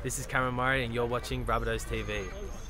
This is Cameron Murray and you're watching Rabbitohs TV.